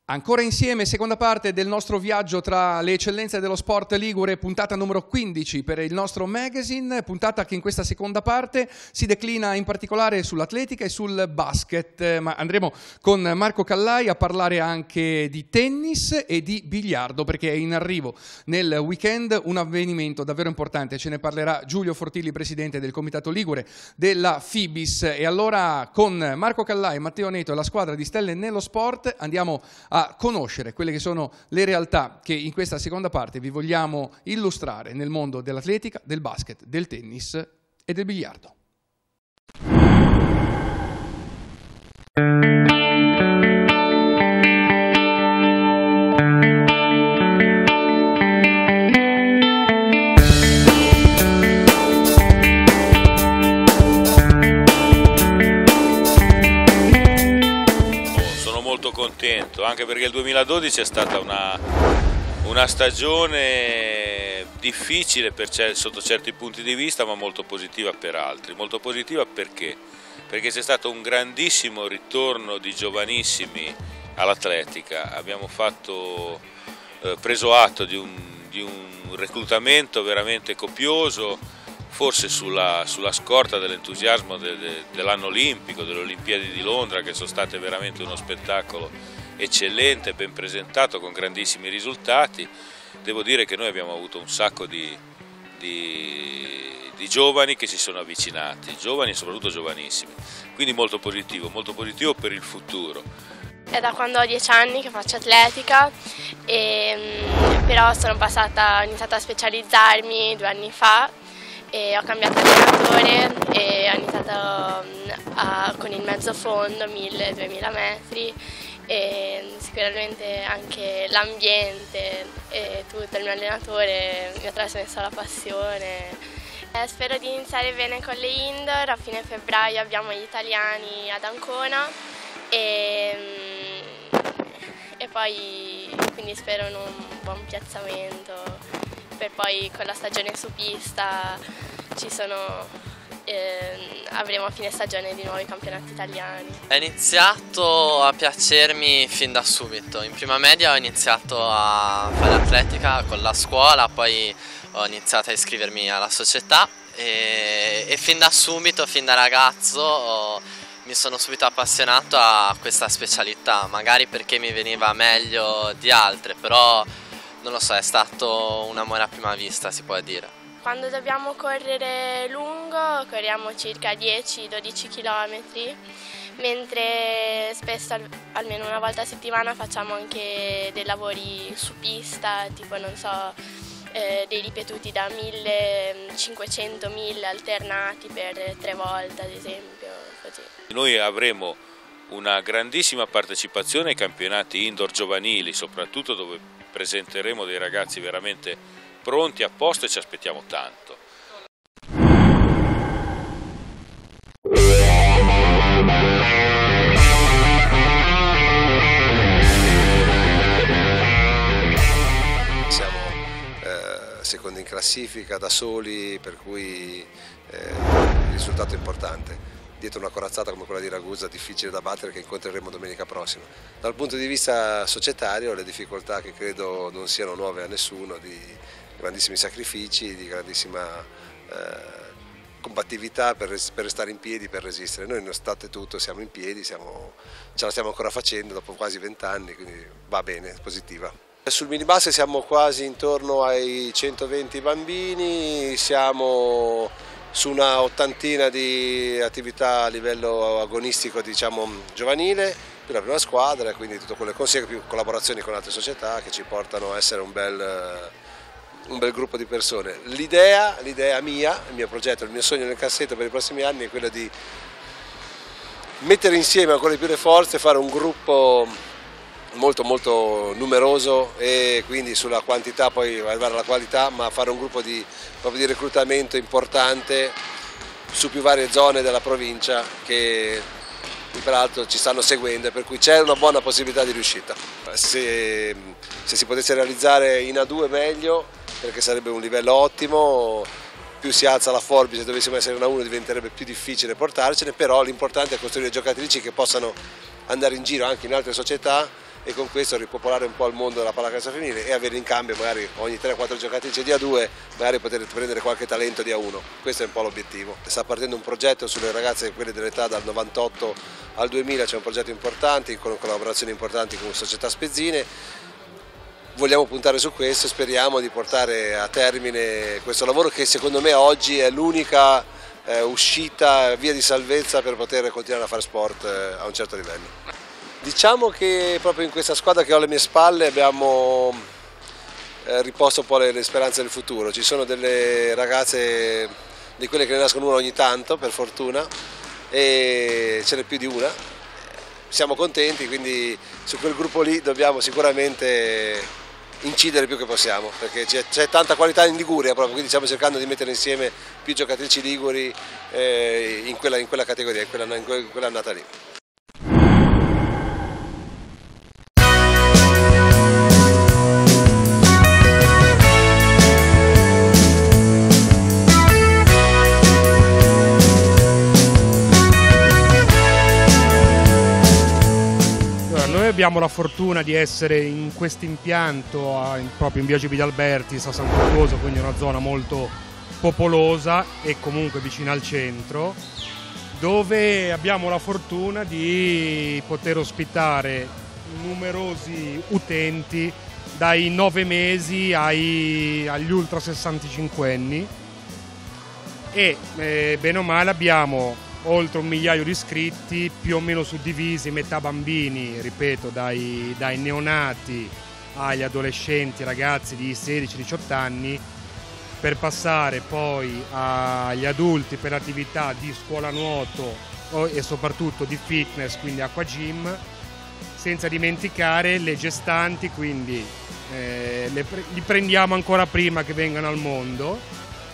Ancora insieme, seconda parte del nostro viaggio tra le eccellenze dello sport ligure, puntata numero 15 per il nostro magazine, puntata che in questa seconda parte si declina in particolare sull'atletica e sul basket, ma andremo con Marco Callai a parlare anche di tennis e di biliardo, perché è in arrivo nel weekend un avvenimento davvero importante, ce ne parlerà Giulio Fortilli, presidente del Comitato Ligure della FIBIS. E allora con Marco Callai, Matteo Neto e la squadra di Stelle nello Sport andiamo a conoscere quelle che sono le realtà che in questa seconda parte vi vogliamo illustrare nel mondo dell'atletica, del basket, del tennis e del biliardo. Contento, anche perché il 2012 è stata una stagione difficile sotto certi punti di vista, ma molto positiva per altri. Molto positiva perché? Perché c'è stato un grandissimo ritorno di giovanissimi all'atletica, abbiamo preso atto di un reclutamento veramente copioso, forse sulla scorta dell'entusiasmo dell'anno olimpico, delle Olimpiadi di Londra, che sono state veramente uno spettacolo eccellente, ben presentato, con grandissimi risultati. Devo dire che noi abbiamo avuto un sacco di giovani che si sono avvicinati, giovani e soprattutto giovanissimi, quindi molto positivo per il futuro. È da quando ho 10 anni che faccio atletica, però ho iniziato a specializzarmi 2 anni fa. E ho cambiato allenatore e ho iniziato con il mezzo fondo, 1000-2000 metri, e sicuramente anche l'ambiente e tutto, il mio allenatore mi ha trasmesso la passione. Spero di iniziare bene con le indoor, a fine febbraio abbiamo gli italiani ad Ancona e poi quindi spero in un buon piazzamento. Per poi con la stagione su pista avremo a fine stagione di nuovo i campionati italiani. È iniziato a piacermi fin da subito. In prima media ho iniziato a fare atletica con la scuola, poi ho iniziato a iscrivermi alla società e fin da subito, fin da ragazzo, mi sono subito appassionato a questa specialità, magari perché mi veniva meglio di altre, però non lo so, è stato un amore a prima vista, si può dire. Quando dobbiamo correre lungo, corriamo circa 10-12 km, mentre spesso, almeno una volta a settimana, facciamo anche dei lavori su pista, tipo non so, dei ripetuti da 1500-1000 alternati per 3 volte ad esempio, così. Noi avremo una grandissima partecipazione ai campionati indoor giovanili, soprattutto dove presenteremo dei ragazzi veramente pronti, a posto, e ci aspettiamo tanto. Siamo secondi in classifica da soli, per cui il risultato è importante. Dietro una corazzata come quella di Ragusa, difficile da battere, che incontreremo domenica prossima. Dal punto di vista societario, le difficoltà, che credo non siano nuove a nessuno, di grandissimi sacrifici, di grandissima combattività per restare in piedi, per resistere. Noi, nonostante tutto, siamo in piedi, ce la stiamo ancora facendo dopo quasi 20 anni, quindi va bene, è positiva. Sul minibasket siamo quasi intorno ai 120 bambini, siamo su una ottantina di attività a livello agonistico, diciamo, giovanile, più la prima squadra, e quindi tutto quello che consegue, più collaborazioni con altre società che ci portano a essere un bel gruppo di persone. L'idea mia, il mio progetto, il mio sogno nel cassetto per i prossimi anni è quello di mettere insieme ancora di più le forze, fare un gruppo molto molto numeroso, e quindi sulla quantità poi arrivare alla qualità, ma fare un gruppo proprio di reclutamento importante su più varie zone della provincia, che peraltro ci stanno seguendo, per cui c'è una buona possibilità di riuscita. Se si potesse realizzare in A2 meglio, perché sarebbe un livello ottimo. Più si alza la forbice, se dovessimo essere in A1 diventerebbe più difficile portarcene, però l'importante è costruire giocatrici che possano andare in giro anche in altre società e con questo ripopolare un po' il mondo della pallacanestro femminile e avere in cambio magari ogni 3-4 giocatrici di A2 magari poter prendere qualche talento di A1. Questo è un po' l'obiettivo. Sta partendo un progetto sulle ragazze, quelle dell'età dal 98 al 2000, c'è un progetto importante con collaborazioni importanti con società spezzine. Vogliamo puntare su questo, speriamo di portare a termine questo lavoro che secondo me oggi è l'unica uscita, via di salvezza per poter continuare a fare sport a un certo livello. Diciamo che proprio in questa squadra che ho alle mie spalle abbiamo riposto un po' le speranze del futuro. Ci sono delle ragazze di quelle che ne nascono una ogni tanto, per fortuna, e ce n'è più di una. Siamo contenti, quindi su quel gruppo lì dobbiamo sicuramente incidere più che possiamo, perché c'è tanta qualità in Liguria proprio, quindi stiamo cercando di mettere insieme più giocatrici liguri in quella categoria, in quella annata lì. Abbiamo la fortuna di essere in questo impianto proprio in via Gibi d'Albertis a San Fruttuoso, quindi una zona molto popolosa e comunque vicina al centro, dove abbiamo la fortuna di poter ospitare numerosi utenti dai 9 mesi agli ultra 65enni e bene o male abbiamo oltre 1 migliaio di iscritti, più o meno suddivisi, metà bambini, ripeto, dai neonati agli adolescenti, ragazzi di 16-18 anni, per passare poi agli adulti per attività di scuola nuoto e soprattutto di fitness, quindi acqua gym, senza dimenticare le gestanti, quindi li prendiamo ancora prima che vengano al mondo.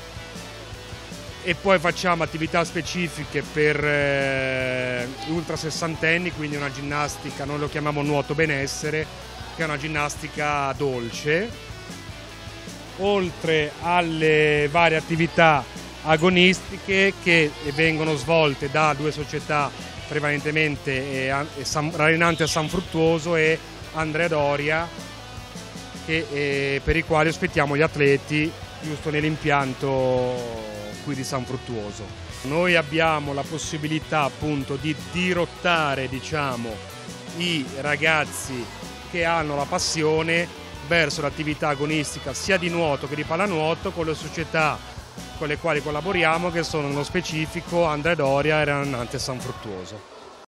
E poi facciamo attività specifiche per gli ultra sessantenni, quindi una ginnastica, noi lo chiamiamo nuoto benessere, che è una ginnastica dolce, oltre alle varie attività agonistiche che vengono svolte da 2 società prevalentemente Rainante a San Fruttuoso e Andrea Doria, per i quali aspettiamo gli atleti giusto nell'impianto qui di San Fruttuoso. Noi abbiamo la possibilità appunto di dirottare, diciamo, i ragazzi che hanno la passione verso l'attività agonistica sia di nuoto che di pallanuoto con le società con le quali collaboriamo, che sono nello specifico Andrea Doria e Rainante San Fruttuoso.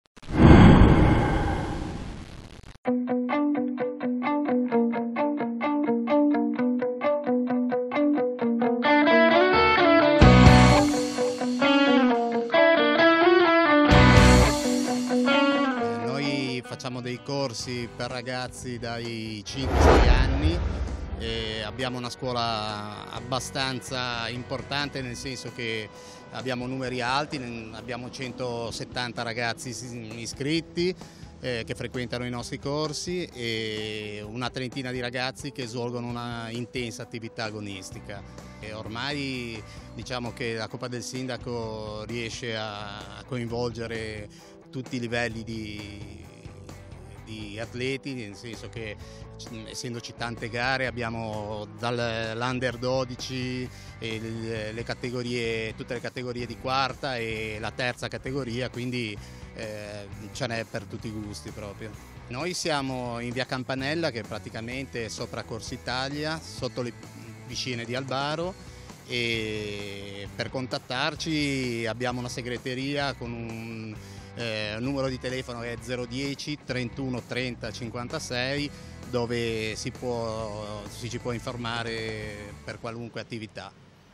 Facciamo dei corsi per ragazzi dai 5-6 anni e abbiamo una scuola abbastanza importante, nel senso che abbiamo numeri alti, abbiamo 170 ragazzi iscritti che frequentano i nostri corsi e una trentina di ragazzi che svolgono una intensa attività agonistica. E ormai diciamo che la Coppa del Sindaco riesce a coinvolgere tutti i livelli di atleti, nel senso che essendoci tante gare abbiamo dall'Under 12 e tutte le categorie di quarta e la terza categoria, quindi ce n'è per tutti i gusti proprio. Noi siamo in via Campanella, che è praticamente sopra Corsa Italia, sotto le piscine di Albaro, e per contattarci abbiamo una segreteria con un numero di telefono che è 010 31 30 56, dove ci può informare per qualunque attività.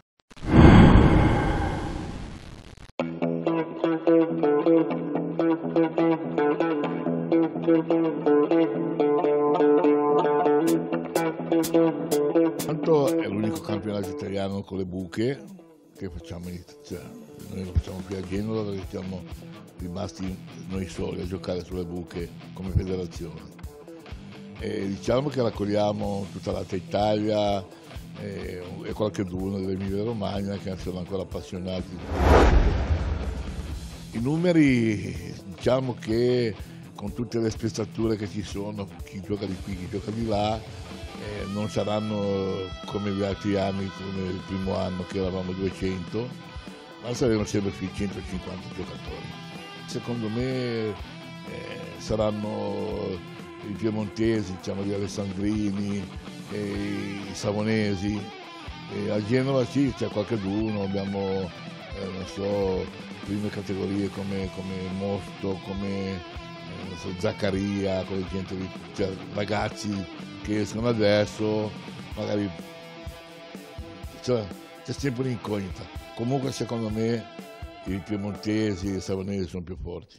Tanto è l'unico campionato italiano con le buche che facciamo noi lo facciamo qui a Genova, perché siamo rimasti noi soli a giocare sulle buche come federazione. E diciamo che raccogliamo tutta l'Alta Italia e qualcheduno dell'Emilia Romagna che sono ancora appassionati. I numeri, diciamo che con tutte le spezzature che ci sono, chi gioca di qui, chi gioca di là, non saranno come gli altri anni, come il primo anno che eravamo 200, ma saremo sempre sui 150 giocatori. Secondo me saranno i piemontesi, diciamo gli alessandrini, i savonesi, a Genova sì, c'è qualcheduno, abbiamo non so, prime categorie come Mosto, come Zaccaria, quelle gente lì, cioè, ragazzi che escono adesso, magari c'è sempre un'incognita. Comunque secondo me i piemontesi e i savonesi sono più forti.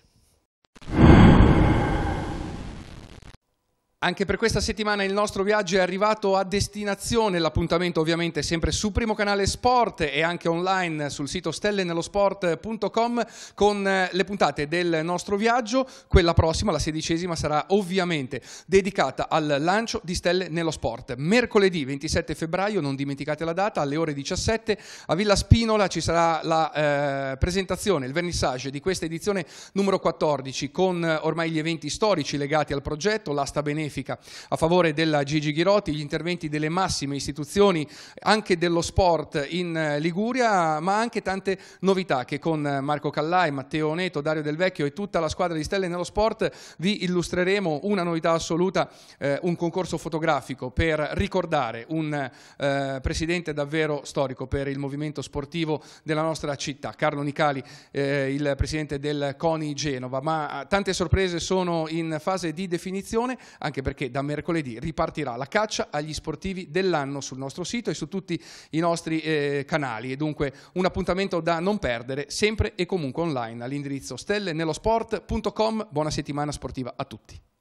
Anche per questa settimana il nostro viaggio è arrivato a destinazione, l'appuntamento ovviamente sempre su Primo Canale Sport e anche online sul sito stellenellosport.com con le puntate del nostro viaggio. Quella prossima, la 16ª, sarà ovviamente dedicata al lancio di Stelle nello Sport. Mercoledì 27 febbraio, non dimenticate la data, alle ore 17 a Villa Spinola ci sarà la presentazione, il vernissage di questa edizione numero 14 con ormai gli eventi storici legati al progetto, l'asta benefica a favore della Gigi Ghirotti, gli interventi delle massime istituzioni anche dello sport in Liguria, ma anche tante novità che con Marco Callai, Matteo Oneto, Dario Del Vecchio e tutta la squadra di Stelle nello Sport vi illustreremo. Una novità assoluta, un concorso fotografico per ricordare un presidente davvero storico per il movimento sportivo della nostra città, Carlo Nicali, il presidente del CONI Genova, ma tante sorprese sono in fase di definizione, anche perché da mercoledì ripartirà la caccia agli sportivi dell'anno sul nostro sito e su tutti i nostri canali, e dunque un appuntamento da non perdere sempre e comunque online all'indirizzo stellenellosport.com. Buona settimana sportiva a tutti.